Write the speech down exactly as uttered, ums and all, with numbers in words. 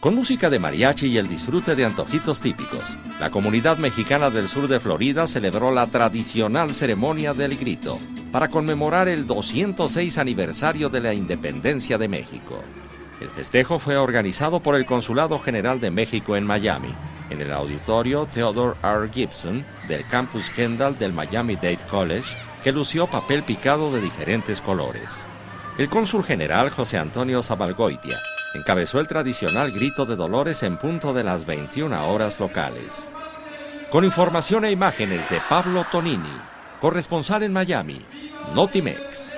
Con música de mariachi y el disfrute de antojitos típicos, la comunidad mexicana del sur de Florida celebró la tradicional ceremonia del grito para conmemorar el doscientos seis aniversario de la independencia de México. El festejo fue organizado por el Consulado General de México en Miami, en el auditorio Theodore R. Gibson del campus Kendall del Miami-Dade College, que lució papel picado de diferentes colores. El cónsul general José Antonio Zabalgoitia encabezó el tradicional grito de Dolores en punto de las veintiuna horas locales. Con información e imágenes de Pablo Tonini, corresponsal en Miami, Notimex.